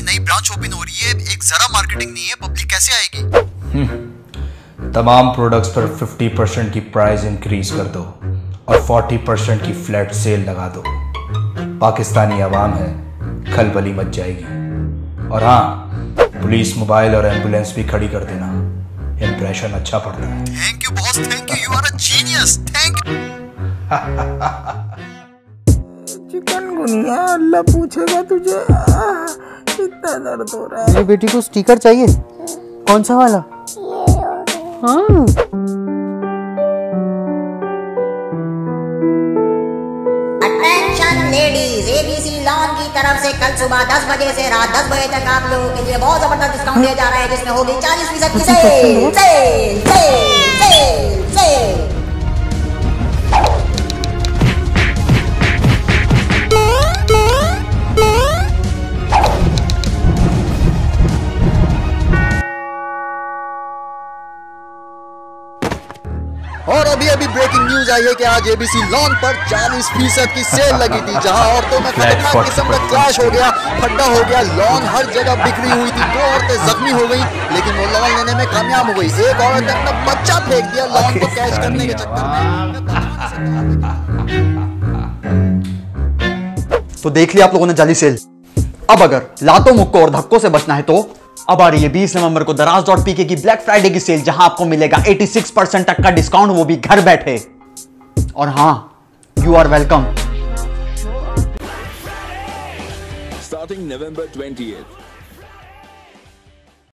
नई branch open हो रही है, एक जरा मार्केटिंग नहीं है, पब्लिक कैसे आएगी? तमाम प्रोडक्ट्स पर 50% की प्राइस इंक्रीज कर दो और 40% की फ्लैट सेल लगा दो। पाकिस्तानी अवाम है, खलबली मच जाएगी। और हाँ, पुलिस, मोबाइल और एम्बुलेंस भी खड़ी कर देना, इंप्रेशन अच्छा पड़ता है। Thank you boss, thank you, you are a genius, thank you. Chikungunya, अल्लाह पूछेगा तुझे। इतना दर्द हो रहा है। मेरी बेटी को स्टिकर चाहिए, कौन सा वाला? हाँ। अटेंशन लेडीज, एबीसी लॉन की तरफ से कल सुबह 10 बजे से रात 10 बजे तक आप लोगों के लिए बहुत जबरदस्त डिस्काउंट दिया जा रहा है, जिसमें होगी 40% की sale, sale, sale, sale, sale. और अभी ब्रेकिंग न्यूज आई है कि आज एबीसी लॉन पर 40% की सेल लगी थी, जहां औरतों में खतरनाक किस्म का क्लैश हो गया, फड्डा हो गया। लॉन हर जगह बिखरी हुई थी, 2 औरतें जख्मी हो गई, लेकिन वो लॉन लेने में कामयाब हो गई। एक औरत ने अपना बच्चा फेंक दिया लॉन को कैश करने के चक्कर में। तो देख लिया आप लोगों ने जाली सेल। अब अगर लातों मुक्कों और धक्कों से बचना है तो अब आ रही है 20 नवंबर को दराज.pk की ब्लैक फ्राइडे की सेल, जहां आपको मिलेगा 86% तक का डिस्काउंट, वो भी घर बैठे। और हां, you are welcome. Starting November 20th.